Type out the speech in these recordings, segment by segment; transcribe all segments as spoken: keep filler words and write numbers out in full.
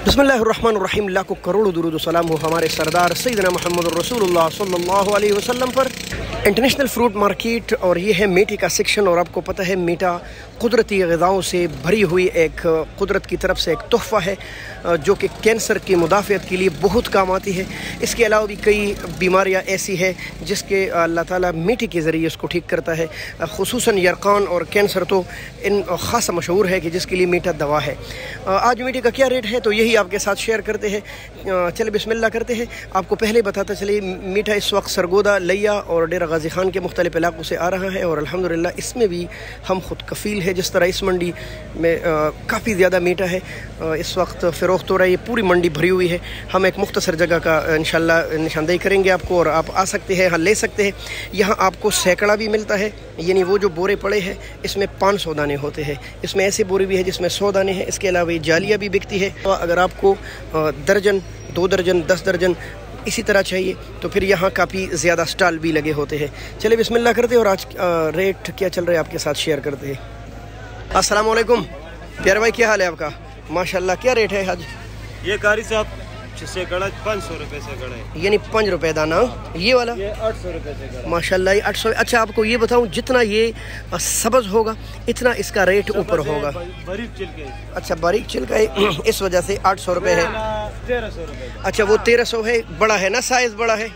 बिस्मिल्लाहिर्रहमानिर्रहीम। लाखों करोड़ों दुरूद व सलाम हो हमारे सरदार सैयदना मोहम्मद रसूलुल्लाह सल्लल्लाहु अलैहि वसल्लम पर। इंटरनेशनल फ्रूट मार्केट और ये है मीठे का सेक्शन। और आपको पता है मीठा कुदरती ग़िज़ाओं से भरी हुई एक कुदरत की तरफ से एक तोहफ़ा है जो कि कैंसर की मुदाफ़ियत के लिए बहुत काम आती है। इसके अलावा भी कई बीमारियां ऐसी है जिसके अल्लाह ताला मीठे के ज़रिए उसको ठीक करता है। खुसूसन यरकान और कैंसर तो इन ख़ास मशहूर है कि जिसके लिए मीठा दवा है। आज मीठे का क्या रेट है तो यही आपके साथ शेयर करते हैं। चले बिस्मिल्लाह करते हैं। आपको पहले बताता चलिए मीठा इस वक्त सरगोदा, लिया और डेरा गाजी खान के मुख्तलिफ इलाकों से आ रहा है और अल्हम्दुलिल्लाह इसमें भी हम खुद कफ़ील है। जिस तरह इस मंडी में काफ़ी ज़्यादा मीठा है इस वक्त फ़रोख्त हो रहा है, ये पूरी मंडी भरी हुई है। हम एक मुख्तसर जगह का इंशाल्लाह निशानदेही करेंगे आपको और आप आ सकते हैं, यहाँ ले सकते हैं। यहाँ आपको सैकड़ा भी मिलता है, यानी वो जो बोरे पड़े हैं इसमें पाँच सौ दाने होते हैं। इसमें ऐसे बोरे भी है जिसमें सौ दाने हैं। इसके अलावा ये जालियाँ भी बिकती है। तो अगर आपको दर्जन, दो दर्जन, दस दर्जन इसी तरह चाहिए तो फिर यहाँ काफ़ी ज़्यादा स्टॉल भी लगे होते हैं। चलिए बिस्मिल्लाह करते हैं और आज रेट क्या चल रहा है आपके साथ शेयर करते हैं। अस्सलाम वालेकुम प्यारे भाई, क्या हाल है आपका? माशाल्लाह, क्या रेट है आज? ये कारी साहब से गड़ा पाँच सौ रुपये से गड़ा है, यानी पाँच रुपये दाना। ये वाला ये आठ सौ रुपये से गड़ा। माशाल्लाह, ये आठ सौ। अच्छा आपको ये बताऊं, जितना ये सब्ज होगा इतना इसका रेट ऊपर होगा। बारीक छिलके। अच्छा, बारीक छिलका है इस वजह से आठ सौ रुपये है। तेरह सौ रुपये। अच्छा, वो तेरह सौ है। बड़ा है ना, साइज़ बड़ा है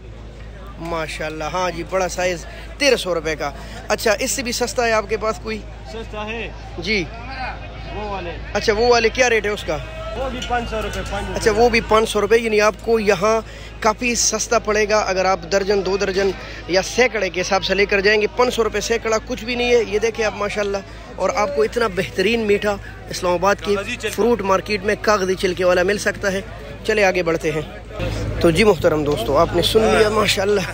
माशाल्लाह। हाँ जी, बड़ा साइज़ तेरह सौ रुपये का। अच्छा, इससे भी सस्ता है आपके पास कोई? सस्ता है जी, वो वाले। अच्छा, वो वाले क्या रेट है उसका? वो भी पाँच सौ रुपये। अच्छा, वो भी पाँच सौ रुपये, यानी आपको यहाँ काफ़ी सस्ता पड़ेगा। अगर आप दर्जन, दो दर्जन या सैकड़े के हिसाब से लेकर जाएंगे, पाँच सौ रुपये सैकड़ा कुछ भी नहीं है। ये देखें आप माशाल्लाह। और आपको इतना बेहतरीन मीठा इस्लामाबाद की फ्रूट मार्केट में कागजी छिलके वाला मिल सकता है। चले आगे बढ़ते हैं। तो जी मुहतरम दोस्तों, आपने सुन लिया माशाल्लाह।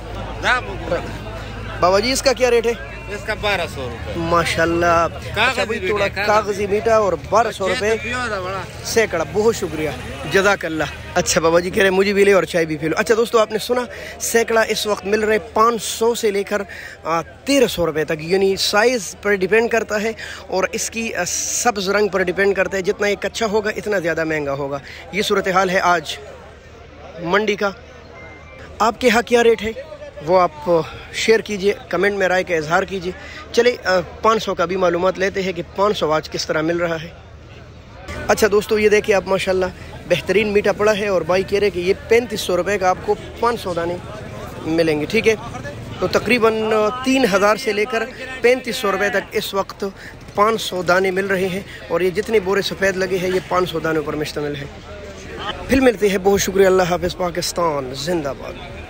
बाबा जी, इसका क्या रेट है? इसका बारह सौ रुपये माशाल्लाह। अच्छा भाई, थोड़ा कागजी मीठा और बारह सौ रुपये सैकड़ा। बहुत शुक्रिया, जज़ाकल्लाह। अच्छा बाबा जी कह रहे मुझे भी ले और चाय भी पी लो। अच्छा दोस्तों, आपने सुना सैकड़ा इस वक्त मिल रहे पाँच सौ से लेकर तेरह सौ रुपये तक, यानी साइज़ पर डिपेंड करता है और इसकी सब्ज़ रंग पर डिपेंड करता है। जितना ये कच्चा होगा इतना ज़्यादा महंगा होगा। ये सूरत हाल है आज मंडी का। आपके यहाँ क्या रेट है वो आप शेयर कीजिए, कमेंट में राय का इजहार कीजिए। चले पाँच सौ का भी मालूमात लेते हैं कि पाँच सौ आज किस तरह मिल रहा है। अच्छा दोस्तों, ये देखिए आप माशाल्लाह बेहतरीन मीठा पड़ा है और भाई कह रहे कि ये पैंतीस सौ रुपये का आपको पाँच सौ दाने मिलेंगे। ठीक है, तो तकरीबन तीन हज़ार से लेकर पैंतीस सौ रुपये तक इस वक्त पाँच सौ दाने मिल रहे हैं। और ये जितने बोरे सफ़ेद लगे हैं ये पाँच सौ दानों पर मुश्तमिल है। फिर मिलते हैं। बहुत शुक्रिया। अल्लाह हाफ़िज़। पाकिस्तान जिंदाबाद।